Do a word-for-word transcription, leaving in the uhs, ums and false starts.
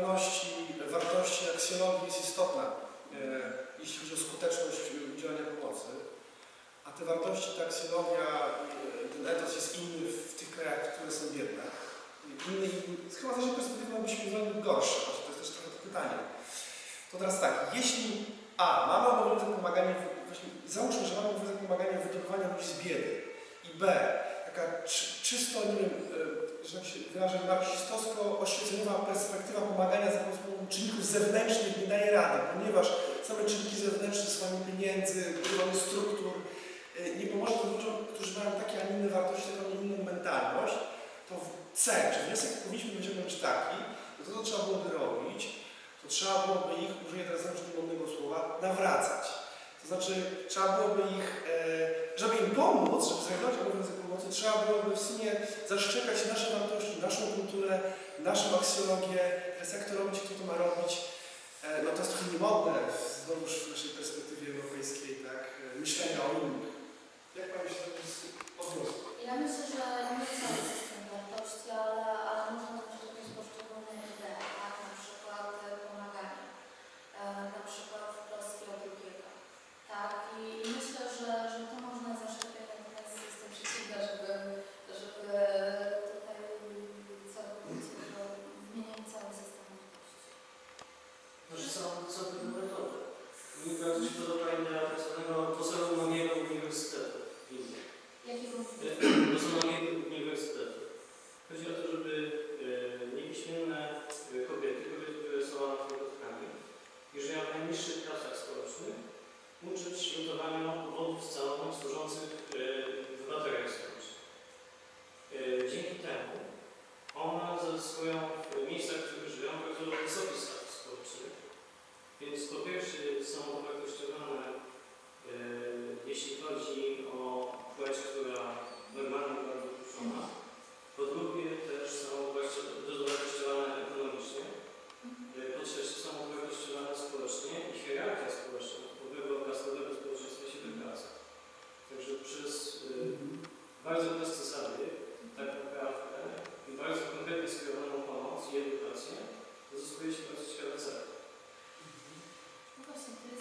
świadomości wartości aksjologii jest istotna, e, jeśli chodzi o skuteczność udzielania pomocy. A te wartości, ta aksjologia, ten etos jest inny w tych krajach, które są biedne. Inny, chyba z naszej perspektywy byśmy byli gorsze, to jest też trochę to pytanie. To teraz tak, jeśli A, mamy obowiązek pomagania, właśnie załóżmy, że mamy obowiązek pomagania w wydobywaniu ludzi z biedy i B, taka czy, czysto, nie wiem, że tak się wyrażę, marksistowsko-oświeceniowa perspektywa pomagania za pomocą czynników zewnętrznych nie daje rady, ponieważ same czynniki zewnętrzne, słanie pieniędzy, budowanie struktur, nie pomoże tym ludziom, którzy mają takie, a nie inne wartości, taką inną mentalność, to w C, czy wniosek powinniśmy wyciągnąć taki, to to, co trzeba byłoby robić, to trzeba byłoby ich, użyję teraz znacznie modnego słowa, nawracać. To znaczy, trzeba byłoby ich, e, żeby im pomóc, żeby zrealizować obowiązek pomocy, trzeba byłoby w sumie zaszczekać nasze wartości, naszą kulturę, naszą aksjologię, teraz jak to robić, kto to ma robić. E, no to jest trochę niemodne, znowuż w naszej perspektywie europejskiej, tak, myślenia o innych. Jak Pani się odniosła? Ja myślę, że nie cały system wartości, ale, ale można zaczepiać poszczególne idee, tak? Na przykład pomaganie, e, na przykład troski o drugiego, tak? I myślę, że, że to można zaszczepiać, natomiast jestem przeciwna, żeby, żeby tutaj całkowicie zmieniać cały system wartości. Może są, są pewne metody. Mi bardzo się podoba idea tak zwanego pozoronowego uniwersytetu. Jakiego? Pozoronowego uniwersytetu. Chodzi o to, żeby e, niepiśmienne kobiety, kobiety, które są analfabetkami, i żyją w najniższych klasach społecznych, uczyć lutowania obwodów scalonych służących e, w bateriach społecznych. E, dzięki temu one zyskują w miejscach, w których żyją, bardzo wysoki status społeczny. Więc po pierwsze są uwartościowane, e, jeśli chodzi o płeć, która normalnie była wypuszczona. Po drugie też są uwartościowane ekonomicznie. E, po trzecie są uwartościowane społecznie i hierarchia społeczna typowego klasowego społeczeństwa się wykraca. Także przez e, bardzo proste zasady, tak naprawdę, i bardzo konkretnie skierowaną pomoc i edukację uzyskuje się bardzo ciekawe cele. No właśnie, to jest